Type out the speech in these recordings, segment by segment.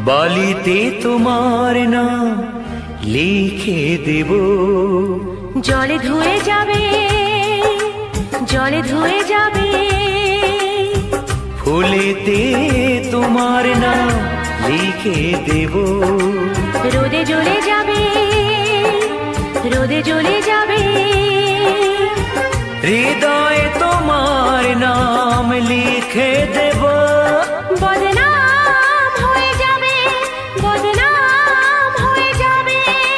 বালিতে তোমার নাম লিখে দেব, জলে ধুয়ে যাবে, জলে ধুয়ে যাবে। ফুলেতে তোমার নাম লিখে দেব, রোদে জ্বলে যাবে, রোদে জ্বলে যাবে। হৃদয়ে তোমার নাম লিখে দেব, বদনাম হয়ে যাবে, বদনাম হয়ে যাবে।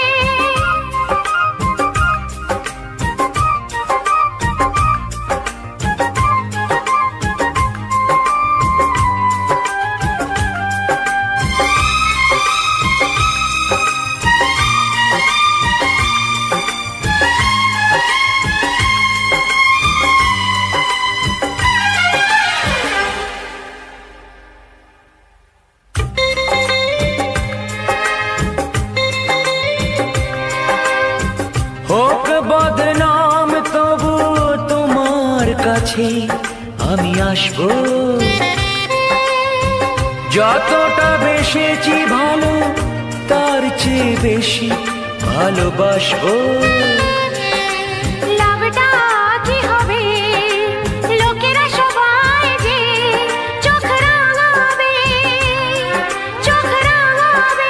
হোক বদনাম তবু তোমার কাছে আমি আসবো, যতটা বেসেছি ভালো তার চেয়ে বেশি ভালোবাসবো। লাভটা কি হবে, লোকেরা সবাই যে চোখ রাঙাবে, চোখ রাঙাবে।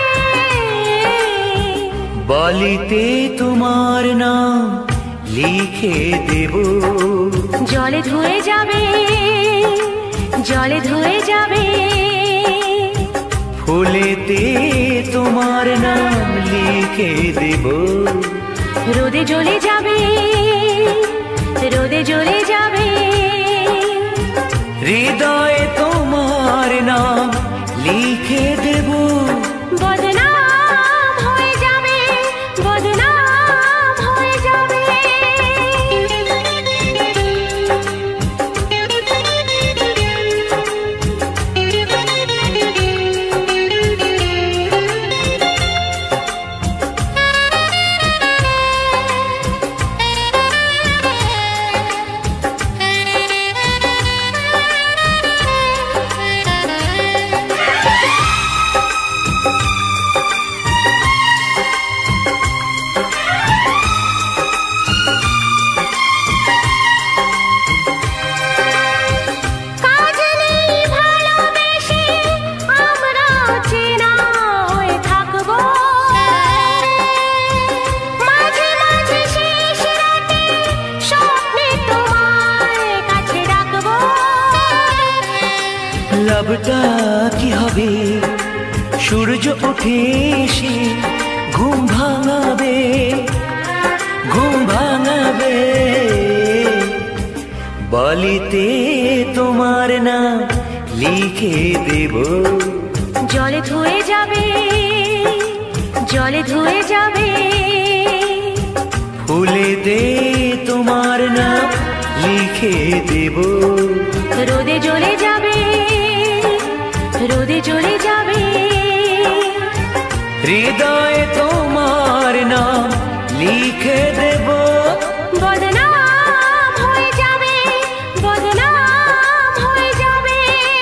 বালিতে তোমার নাম লিখে দেব, জলে ধুয়ে যাবে, জলে ধুয়ে যাবে। ফুলেতে তোমার নাম লিখে দেব, রোদে জ্বলে যাবে, রোদে জ্বলে যাবে। হৃদয়ে তোমার নাম লিখে দেব, বদনাম হয়ে যাবে, বদনাম হয়ে যাবে। লাভটা কি হবে, সূর্য উঠে এসে ঘুম ভাঙাবে, ঘুম ভাঙাবে। বালিতে তোমার নাম লিখে দেব, জলে ধুয়ে যাবে, জলে ধুয়ে যাবে। ফুলেতে তোমার নাম লিখে দেব, রোদে জ্বলে যাবে, রোদে জ্বলে যাবে। হৃদয়ে তোমার নাম লিখে দেব, বদনাম হয়ে যাবে, বদনাম হয়ে যাবে।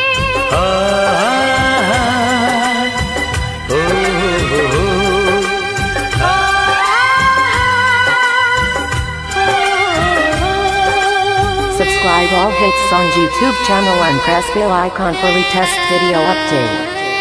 Subscribe all hits on YouTube channel and press bell icon for latest video update.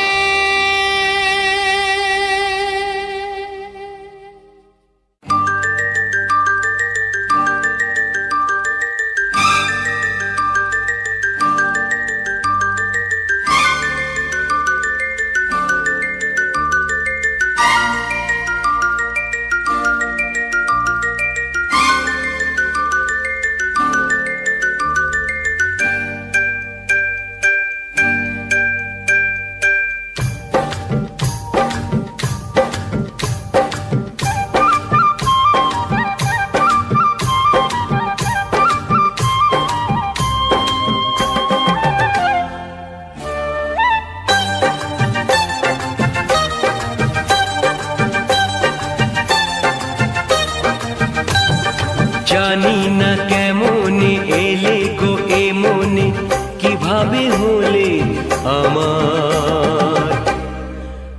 জানি না কেমনে এলে গো এ মনে, কিভাবে হলে আমার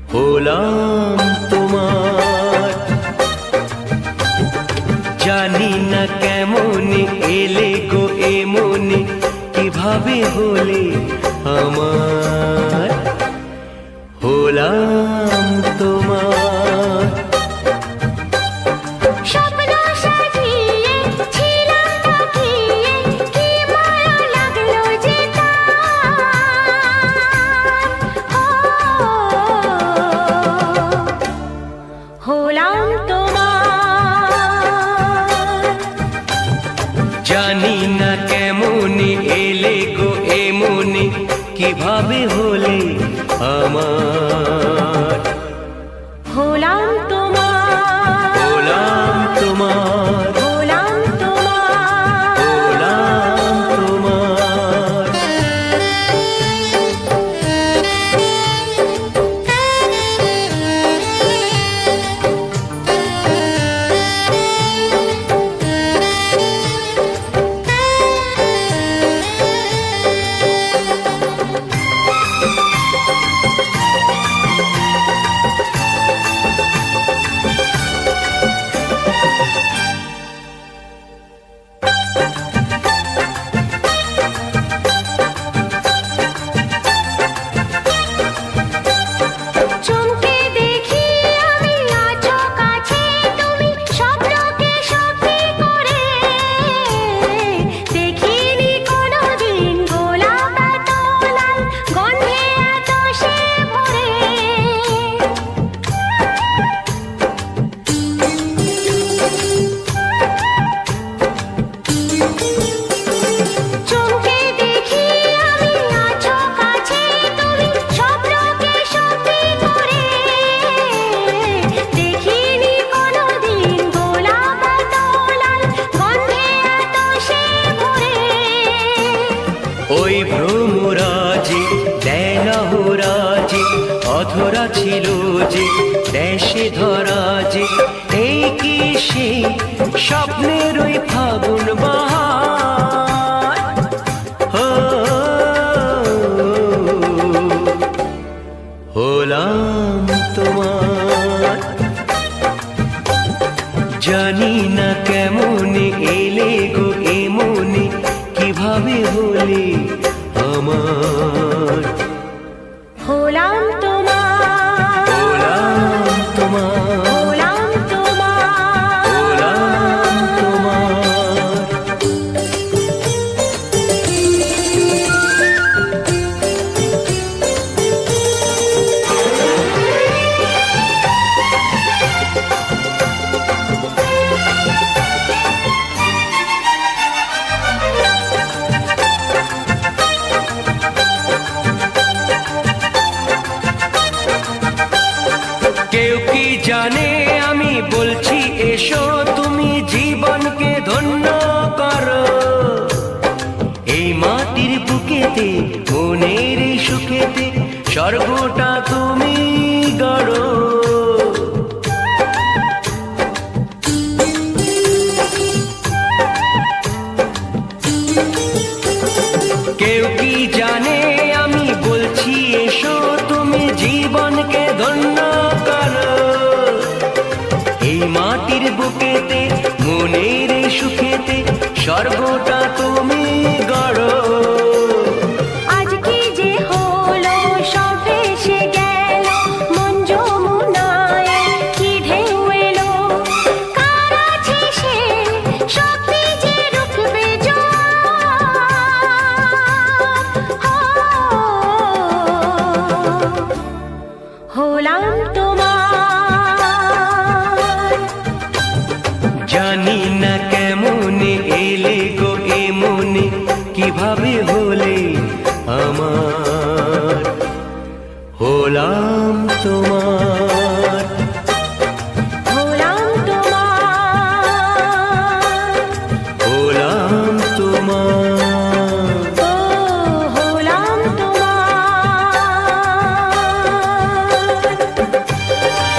কিভাবে হলে আমার হলাম তোমার, হলাম তোমার, হলাম তোমার, হলাম তোমার। চমকে দেখি আমি আছো কাছে তুমি স্বপ্নকে সত্যি করে, দেখিনি কোনোদিন গোলাপ এত লাল গন্ধে এত সে ভরে। চমকে দেখি আমি আছো কাছে তুমি স্বপ্নকে সত্যি করে, দেখিনি কোনোদিন গোলাপ এত লাল গন্ধে এত সে ভরে। ওই ভ্রমরাজি দেলহরাজি অধরা ছিল যে দেশে ধরা যে, এই কি সেই স্বপ্নের ওই ফাগুন বাহার? হো, হলাম তোমার। জানি না কেমন এলে গো এমনে, কিভাবে হলে আমার হলাম তোমার, হলাম তোমার, হলাম তোমার, হলাম তোমার। কেউ কি জানে আমি বলছি এসো তুমি জীবনকে ধন্য করো, এই মাটির বুকেতে মনের এই সুখেতে স্বর্গটা তুমি গড়ো। কেউ কি জানে আমি বলছি এসো তুমি জীবনকে ধন্য করো, এই মাটির বুকেতে মনের এই সুখেতে স্বর্গটা তুমি গড়ো। আজ কি যে হলো সব ভেসে গেল, মন যমুনায় কি ঢেউ এলো, কার আছে সে শক্তি যে রুখবে জোয়ার। হলাম তোমার, জানি না কেমন এলে গো এমনে, কিভাবে হলে আমার হলাম তোমার, হলাম তোমার, হলাম তোমার। ও হলাম তোমার।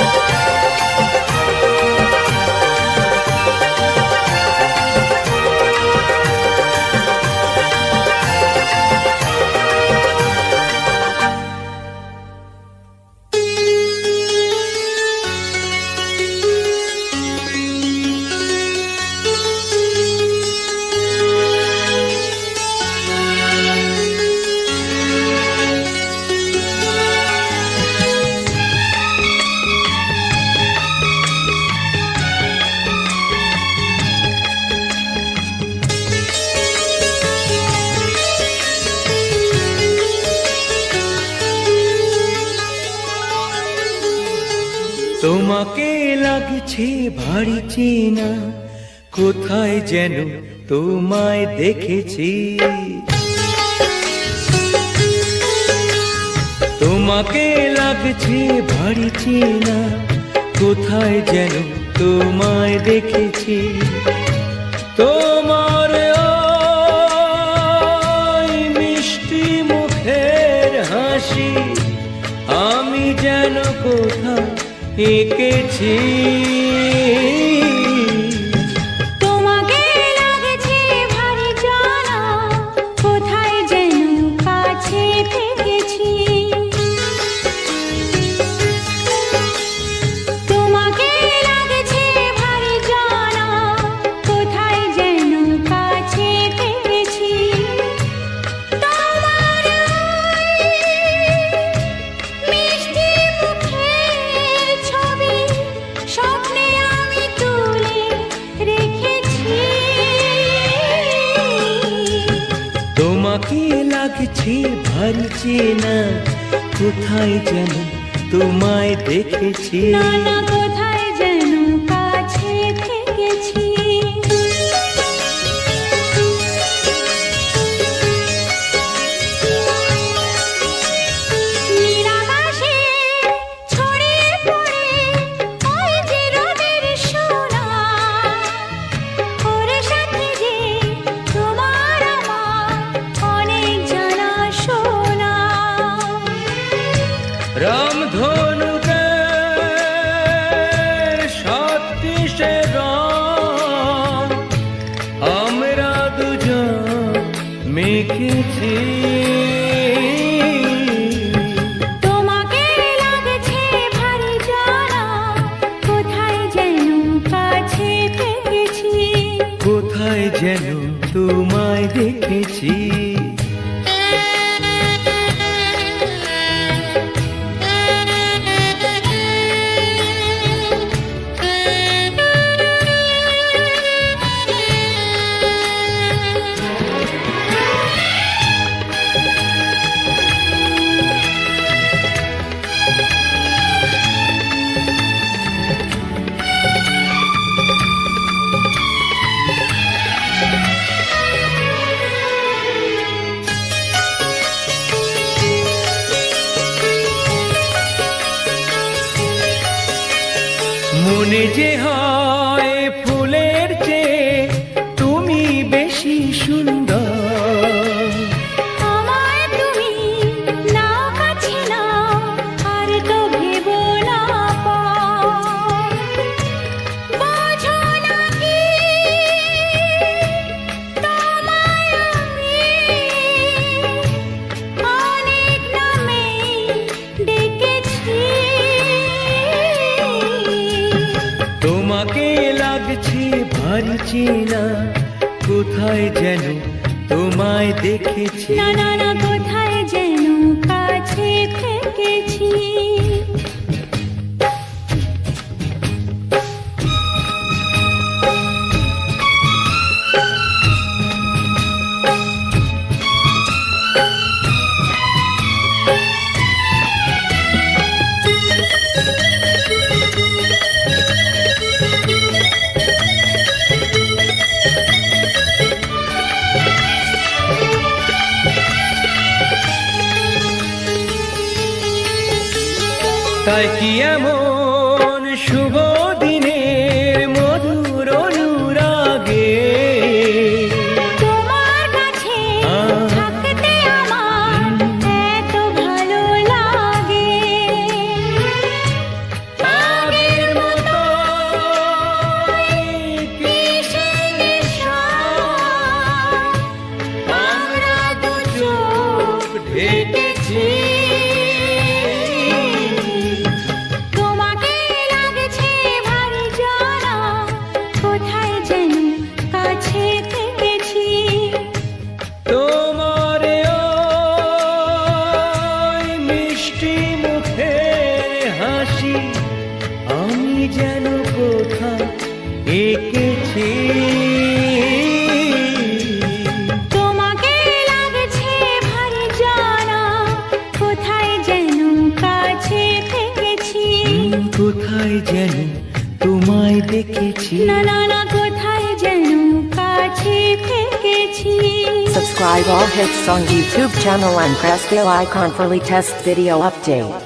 তোমাকে লাগছে ভারী চেনা, কোথায় যেন তোমায় দেখেছি। তোমাকে লাগছে ভারী চেনা, কোথায় যেন তোমায় দেখেছি। তোমার ওই মিষ্টি মুখের হাসি আমি যেন কোথাও এঁকেছি। তোমাকে লাগছে ভারী জানা, কোথায় যেন কাছে থেকেছি। তোমাকে লাগছে ভারী জানা, কোথায় যেন কাছে থেকেছি। তোমার মিষ্টি মুখের ছবি স্বপ্নে আমি তুলে রেখেছি। তোমাকে লাগছে ভারী চেনা, কোথায় যেন তোমায় দেখেছি। না না কোথায় যেন কাছে থেকেছি। নীলাকাশে ছড়িয়ে পড়ে ওই যে রোদের সোনা, ওর সাথে যে তোমার আমার অনেক জানা শোনা। রামধনুকের সাতটিশে রং আমরা দুজন মেখেছি। তোমাকে লাগছে ভারী জানা, কোথায় যেন কাছে থেকেছি। কোথায় যেন তোমায় দেখেছি। মনে যে হয় ফুলের চেয়ে তুমি বেশি সুন্দর। আমায় তুমি নাও কাছে নাও, আর তো ভেবো না পর। বোঝো না কি তোমায় আমি অনেক নামেই ডেকেছি। তোমাকে লাগছে ভারী চেনা, কোথায় যেন তোমায় দেখেছি। না না না কোথায় যেন কাছে থেকেছি। তাই কি এমন শুভ দিনের মধুর অনুরাগে তোমার কাছে থাকতে আমার এত ভালো লাগে। আগের মতো কিসের নেশা, আমরা দু চোখ ঢেকেছি। তোমাকে লাগছে ভারী জানা, কোথায় যেন কাছে থেকেছি। তোমার ওই মিষ্টি মুখের হাসি আমি যেন কোথাও এঁকেছি। তোমাকে লাগছে ভারী জানা, কোথায় যেন কাছে থেকেছি। কোথায় যেন তোমায় দেখেছি। না না না কোথায় যেন কাছে থেকেছি। subscribe all hits on YouTube channel and press bell icon for latest video update.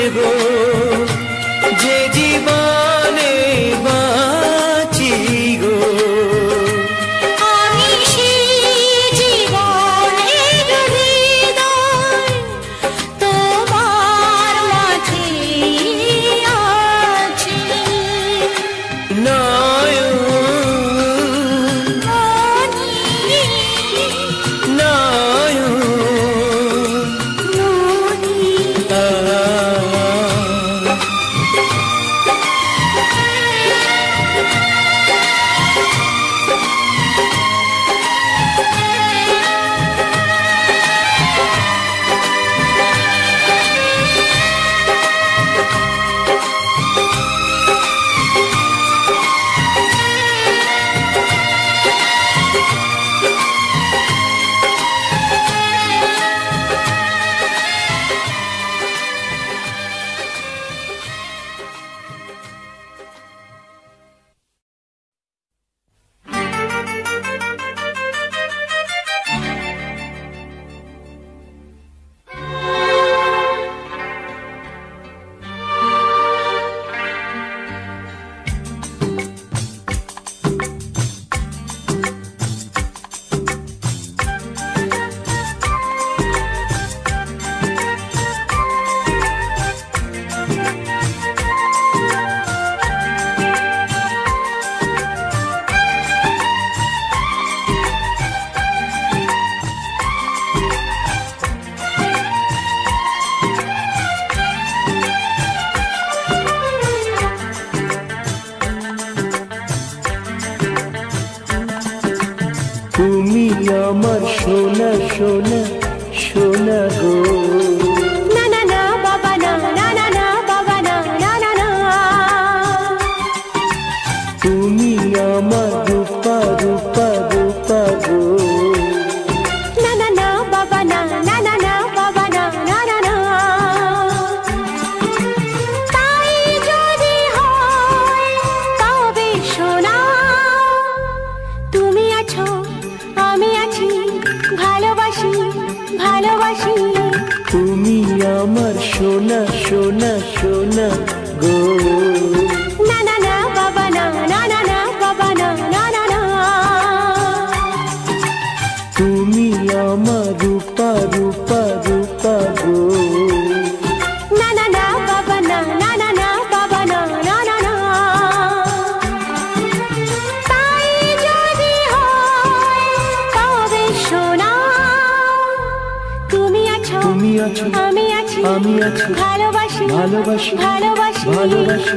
গো যে জীবনে বাঁচি গো আমি সেই জীবনের হৃদয় তোমার মাঝে আছি নয়ন নয়ন তুমি আমার সোনা সোনা সোনা গো না না না বাবা না না না না বাবা না না না না তুমি আমার রূপা রূপা রূপা গো না না না বাবা না না না না বাবা না না না না তাই যদি হয় তবে শোনা তুমি আছো আমি আছি ভালোবাসি ভালোবাসি তুমি আমার সোনা সোনা সোনা গো না না না বাবা না না না না বাবা না না না না তুমি আমার রূপা রূপা রূপা গো না না না বাবা না না না না বাবা না না না না তাই যদি হয় তবে শোনা তুমি আছো তুমি আছো আমি আছি আমি আছি ভালোবাসি ভালোবাসি ভালোবাসি ভালোবাসি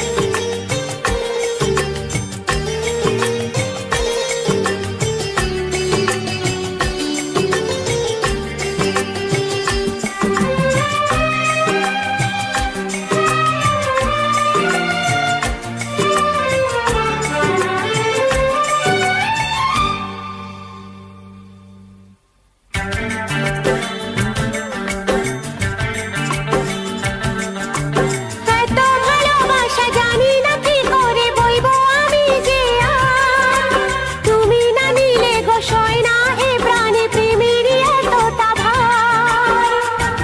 এত ভালোবাসা জানি না কি করে বইবো আমি যে আর তুমি না নিলে গো সয় না এ প্রাণে প্রেমের এতটা ভার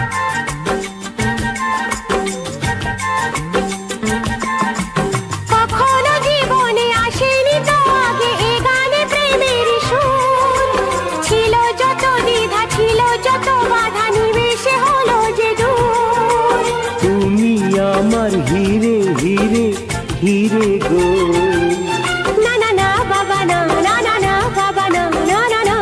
কখনো জীবনে আসেনি তো আগে এ গানে প্রেমের সুর ছিল যত দ্বিধা ছিল যত বাধা নিমেষে হলো যে দূর তুমি আমার হিরে হিরে হিরে গো না না না বাবা না না না না বাবা না না না না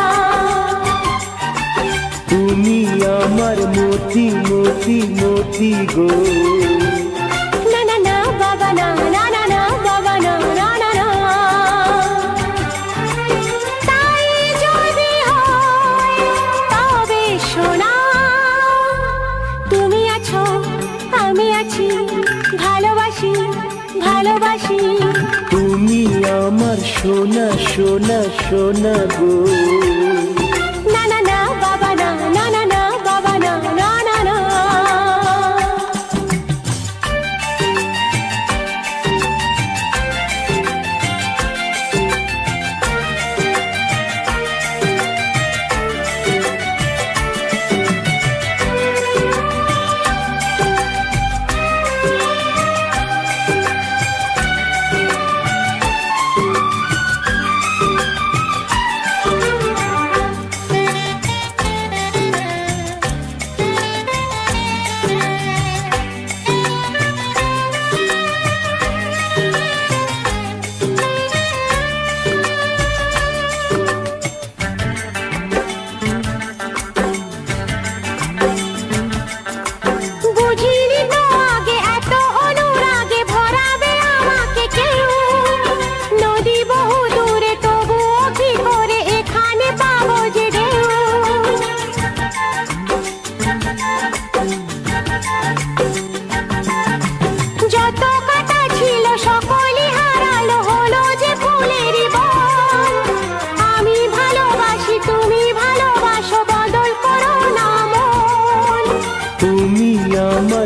তুমি আমার মতি মতি মতি গো না না না বাবা না না না না বাবা না না না না তাই যদি হয় তবে শোনা তুমি আছো আমি আছি ভালোবাসি ভালোবাসি তুমি আমার সোনা সোনা সোনা গো না না না বাবা না না না না বাবা না না না না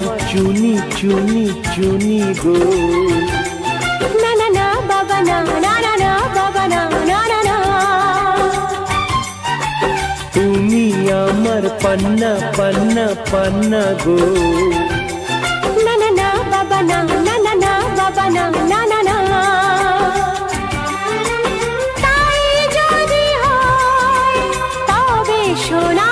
चुनी चुनी चुनी गो ना ना ना बाबा ना ना ना ना बाबा ना ना ना ना তুমি আমার পান্না পান্না পান্না গো ना ना ना बाबा ना ना ना ना बाबा ना ना ना ना তাই যদি হয় তবে শোনা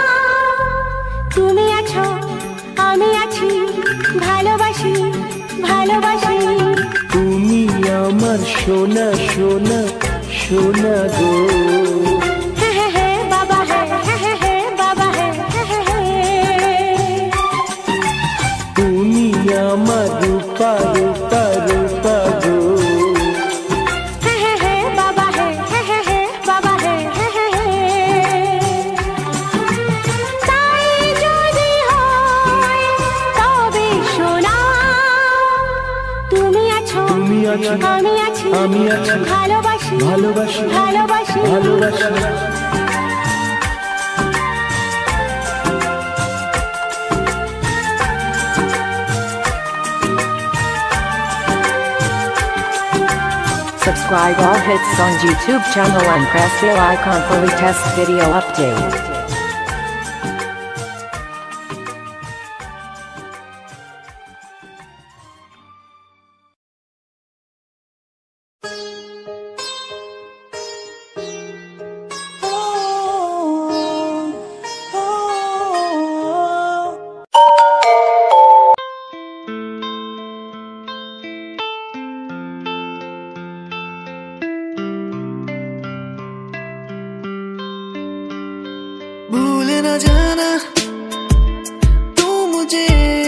তুমি আছো আমি আছি ভালোবাসি ভালোবাসি তুমি আমার সোনা সোনা সোনা গো হে হে হে বাবা হে হে হে হে বাবা হে হে হে হে তুমি আমার রূপা রূপা রূপা গো হে হে হে বাবা হে হে হে হে বাবা হে হে হে হে তাই যদি হয় তবে শোনা তুমি আছো তুমি আছো আমি আছি ভালোবাসি ভালোবাসি ভালোবাসি ভালোবাসি Subscribe all hits on YouTube channel and press bell icon for latest video update. भूल न जाना तू मुझे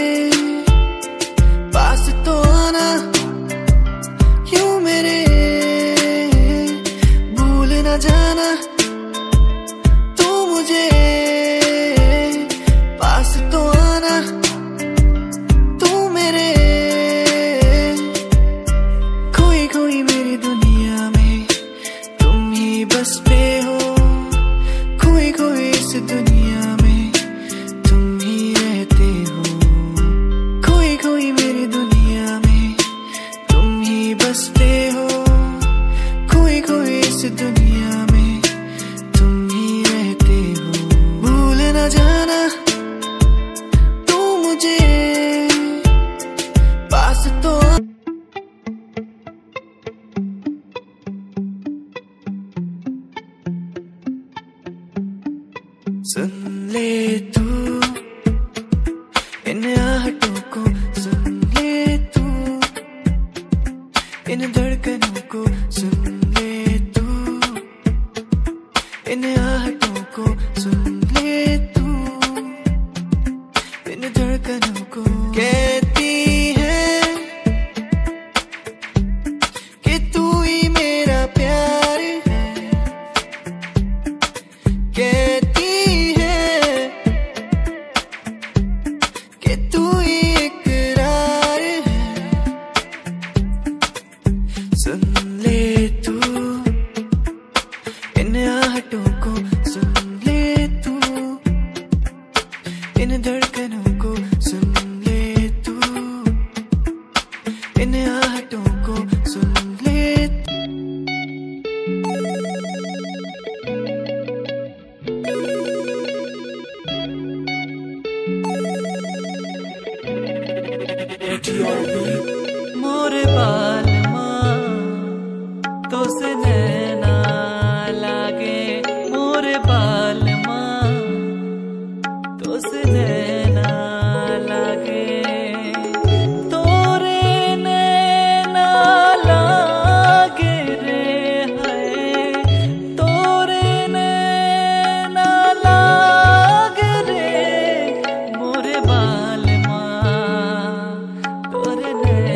पास तो आना यूं मेरे भूल न जाना तू मुझे पास तो आना तू मेरे खोई खोई मेरी दुनिया में तुम ही बसते हो खोई खोई इस दुनिया में तुम ही रहते हो खोई खोई मेरी दुनिया में तुम ही बसते हो खोई खोई इस दुनिया में तुम ही रहते हो भूल न जाना तू मुझे पास तो सुन ले तू इन आहटों को सुन ले तू इन धड़कनों को सुन ले तू इन आहटों को सुन ले तू इन धड़कनों को कहती है कि तू ही मेरा प्यार है कहती कि तू ही इकरार है सुन ले तू इन आहटों को सुन ले तू इन धड़कनों को सुन ले तू इन आहटों को सुन ले मोरे बाल माँ तो से नैना लागे मोरे बाल माँ तो से नैना लागे तोरे नैना लागे रे है तोरे नैना लागे रे मोरे बाल माँ तोरे नैना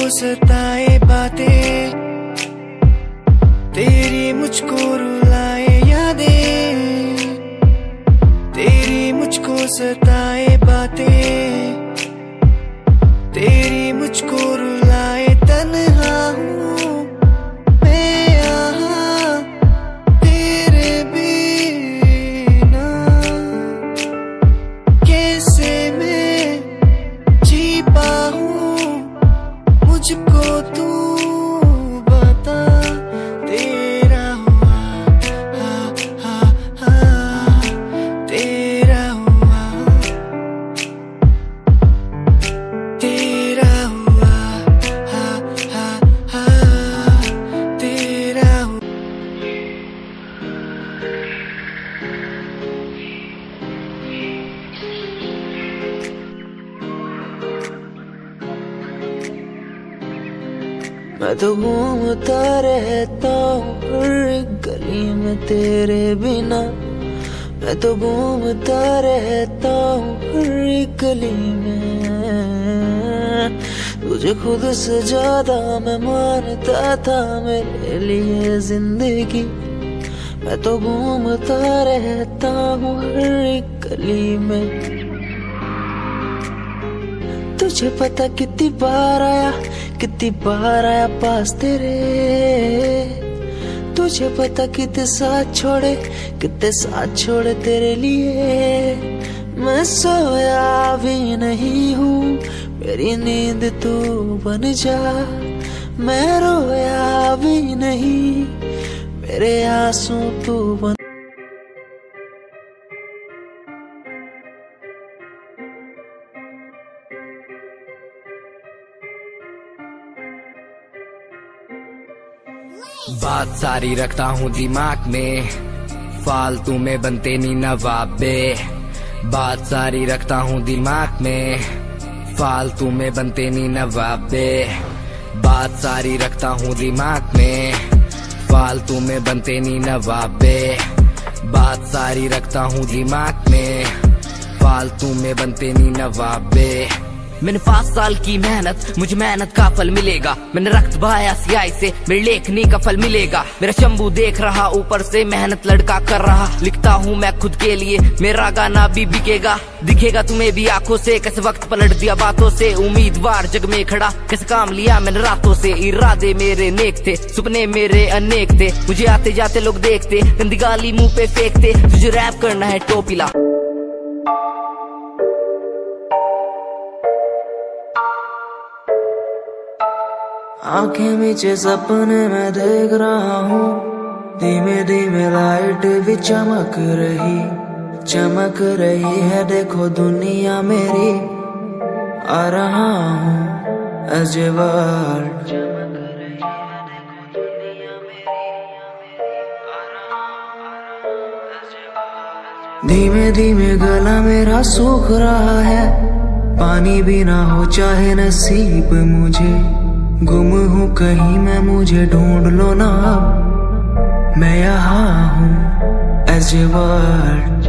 सताए बातें, तेरी मुझको रुलाए यादें, तेरी मुझको सताए बातें, तेरी मुझको रुलाए। तन्हा हूँ मैं यहाँ तेरे बिना, कैसे मैं जी पाऊँ मुझको तू बता। तेरा हुआ हा हा हा, तेरा हुआ, तेरा हुआ हा हा हा, तेरा हुआ। मैं तो घूमता रहता हूँ हर एक गली में तेरे बिना, मैं तो घूमता रहता हूँ हर एक गली में। तुझे खुद से ज्यादा मैं मानता था मेरे लिए जिंदगी, मैं तो घूमता रहता हूँ हर एक गली में। तुझे पता कितनी बार आया पास तेरे, तुझे पता कितने साथ छोड़े तेरे लिए। मैं सोया भी नहीं हूँ, मेरी नींद तू बन जा। मैं रोया भी नहीं, मेरे आंसू तू बन। बात सारी रखता हूँ दिमाग में, फालतू में बनते नी नवाबे। बात सारी रखता हूँ दिमाग में, फालतू में बनते नी नवाबे। बात सारी रखता हूँ दिमाग में, फालतू में बनते नी नवाबे। बात सारी रखता हूँ दिमाग में, फालतू में बनते नी नवाबे। मैंने 5 साल की मेहनत, मुझे मेहनत का फल मिलेगा। मैंने रक्त बहाया सियाही से, मेरी लेखनी का फल मिलेगा। मेरा शंभू देख रहा ऊपर से, मेहनत लड़का कर रहा। लिखता हूँ मैं खुद के लिए, मेरा गाना भी बिकेगा। दिखेगा तुम्हें भी आंखों से, कैसे वक्त पलट दिया बातों से। उम्मीदवार जग में खड़ा, कैसे काम लिया मैंने रातों से। इरादे मेरे नेक थे, सपने मेरे अनेक थे। मुझे आते जाते लोग देखते, गंदी गाली मुंह पे फेंकते। तुझे रैप करना है टोपीला। आंखें मीचे सपने मैं देख रहा हूँ, धीमे धीमे लाइट भी चमक रही है। देखो दुनिया मेरी, आ रहा हूँ as a world। धीमे धीमे गला मेरा सूख रहा है, पानी भी ना हो चाहे नसीब मुझे। गुम हूँ कहीं मैं, मुझे ढूंढ लो ना अब, मैं यहाँ हूँ as a world।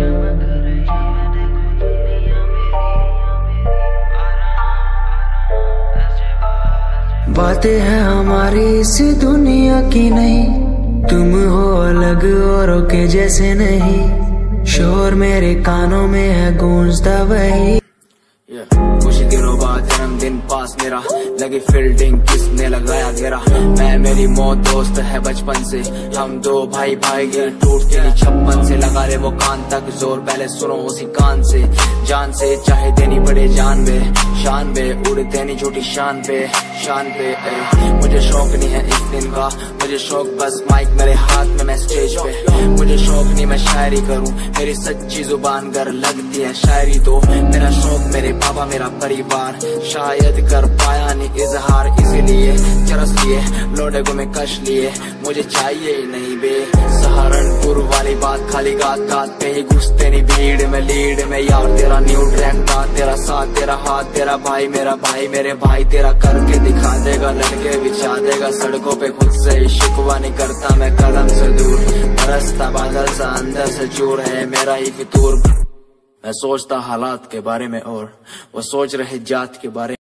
बातें हैं हमारी इस दुनिया की नहीं, तुम हो अलग औरों के जैसे नहीं। शोर मेरे कानों में है गूंजता वही। कुछ दिनों बाद जन्मदिन पास मेरा, लगी फील्डिंग किसने लगाया घेरा। मैं मेरी मौत दोस्त है बचपन से, हम दो भाई गिर टूट के 56 से। लगा ले वो कान तक जोर, पहले सुनो उसी कान से। जान से चाहे देनी पड़े जान बे, शान बे उड़ देनी झूठी शान पे। मुझे शौक नहीं है इस दिन का, मुझे शौक बस माइक मेरे हाथ में, मैं स्टेज पे। मुझे शौक नहीं मैं शायरी करूं, मेरी सच्ची जुबान गर लगती है शायरी तो। मेरा शौक मेरे बाबा मेरा परिवार, शायद कर पाया नहीं इजहार। इसीलिए चरस लिए लोडे को मैं कश लिए, मुझे चाहिए ही नहीं बे सहारनपुर वाली बात। खाली गात पे ही घुसते नहीं भीड़ में, लीड में यार तेरा न्यू ट्रैक था। तेरा साथ तेरा हाथ तेरा भाई मेरा भाई, मेरे भाई तेरा करके दिखा देगा। लड़के बिछा देगा सड़कों पे, खुद से ही शिकवा नहीं करता मैं कदम से दूर। बरसता बादल सा अंदर से चूर है मेरा ही फितूर। मैं सोचता हालात के बारे में और वो सोच रहे जात के बारे में।